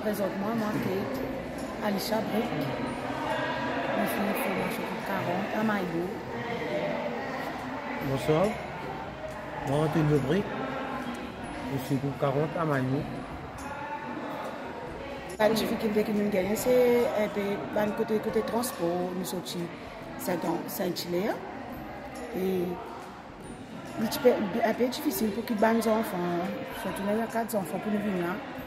présentement, moi, Kate, Alicia Brick, je suis une formation pour 40 à Maïbo. Bonsoir, moi Anthony Brick, je suis pour 40 à Maïbo. La difficulté que nous gagnons, c'est un peu côté transport, nous sommes Saint-Hilaire. Et c'est un peu difficile pour qu'ils bannent les enfants, surtout il y a 4 enfants pour nous venir.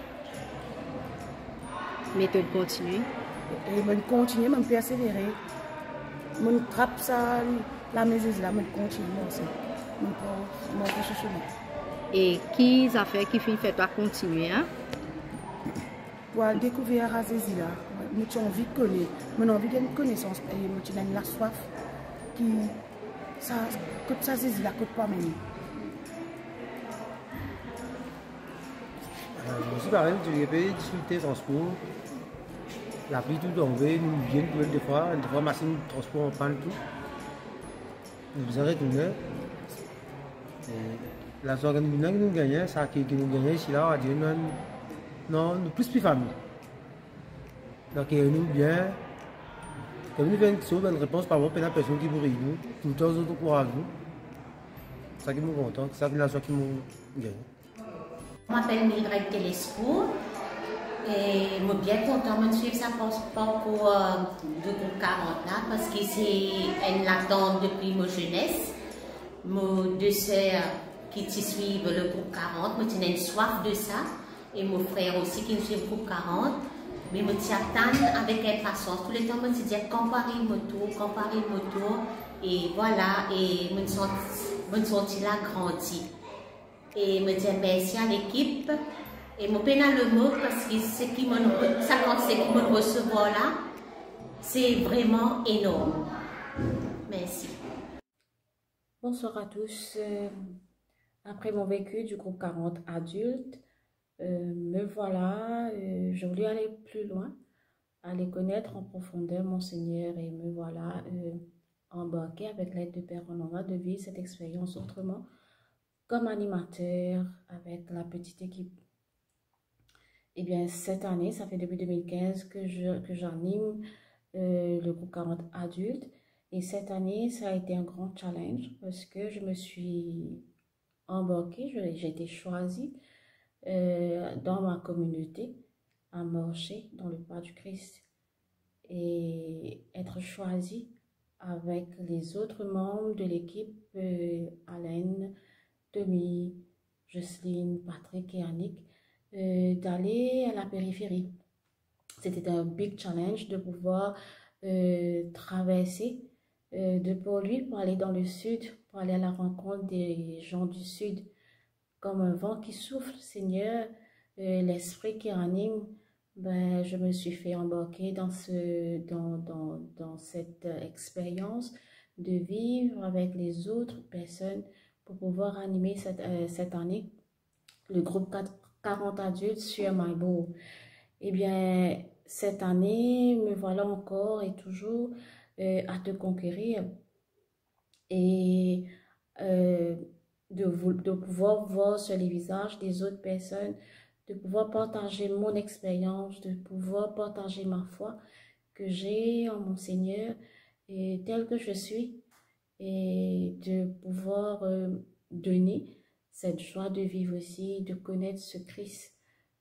Mais tu continues. Et je continue, je persévérer. Je trappe ça, la maison là, je continue aussi. Et qui a fait qui fait toi continuer? Hein? Pour découvrir Razézi là, j'ai envie de connaître, j'ai envie de connaissance, et j'ai la soif qui, ça, que ça Zézi là, que pas même. Aussi pareil, tu peux discuter transport. La pluie tout tombée, nous viennent pour des fois machine de transport en panne tout. Nous avons retourné. La soirée que nous gagnons, ça qui nous gagnons ici là, on va dire non, nous plus famille. Donc nous bien, comme nous venons de une réponse par rapport à la personne qui vous réunit, tout le temps nous courageux. C'est ça qui nous content, c'est ça qui est la soirée qui nous gagne. Je m'appelle Mildred Telesco et je suis bien content de suivre ça parcours de groupe 40 là, parce que c'est une attente depuis ma jeunesse. Mes deux sœurs qui suivent le groupe 40, moi j'ai une soif de ça, et mon frère aussi qui suit le groupe 40. Mais je m'attends avec impatience. Tout le temps, je me dis comparer le moto, et voilà, et je me sens là grandi. Et je me dis merci à l'équipe. Et je peine le mot parce que ce qui me recevoir là, c'est vraiment énorme. Merci. Bonsoir à tous. Après mon vécu du groupe 40 adultes, me voilà, je voulais aller plus loin, aller connaître en profondeur mon Seigneur, et me voilà embarqué avec l'aide de Père Honora de vivre cette expérience autrement, comme animateur avec la petite équipe. Et bien cette année, ça fait depuis 2015 que j'anime le groupe 40 adultes, et cette année, ça a été un grand challenge parce que je me suis embarquée, j'ai été choisie dans ma communauté à marcher dans le pas du Christ et être choisi avec les autres membres de l'équipe, Alain, Tommy, Jocelyne, Patrick et Annick, d'aller à la périphérie. C'était un big challenge de pouvoir traverser de Port-Louis pour aller dans le sud, pour aller à la rencontre des gens du sud. Comme un vent qui souffle, Seigneur, l'esprit qui anime, ben, je me suis fait embarquer dans cette expérience de vivre avec les autres personnes pour pouvoir animer cette année le groupe 40 adultes sur Maïbo. Eh bien, cette année, me voilà encore et toujours à te conquérir et de pouvoir voir sur les visages des autres personnes, de pouvoir partager mon expérience, de pouvoir partager ma foi que j'ai en mon Seigneur et tel que je suis, et de pouvoir donner cette joie de vivre aussi, de connaître ce Christ,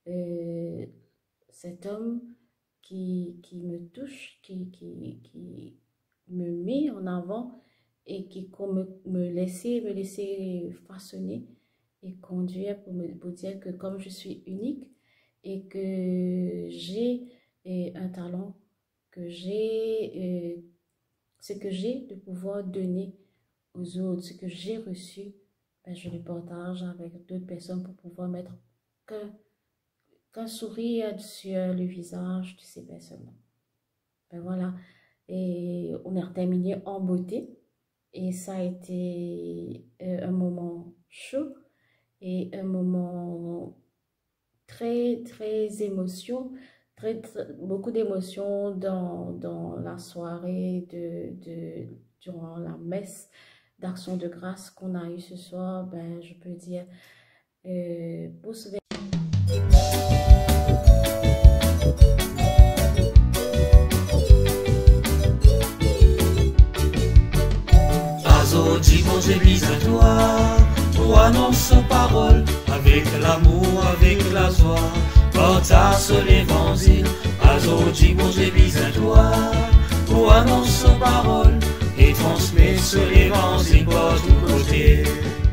cet homme qui me touche, qui me met en avant et qui me laisser façonner et conduire pour dire que comme je suis unique et que j'ai un talent, que j'ai ce que j'ai de pouvoir donner aux autres, ce que j'ai reçu, ben je le partage avec d'autres personnes pour pouvoir mettre qu'un sourire sur le visage de ces personnes-là. Ben voilà, et on a terminé en beauté. Et ça a été un moment chaud et un moment très beaucoup d'émotions dans la soirée durant la messe d'action de grâce qu'on a eue ce soir. Ben, je peux dire, pour sauver Aujourd'hui, bon Dieu, à toi, pour annoncer parole, avec l'amour, avec la joie, partage l'évangile. Aujourd'hui, bon Dieu, à toi, pour annoncer parole, et transmettre l'évangile par tous côtés.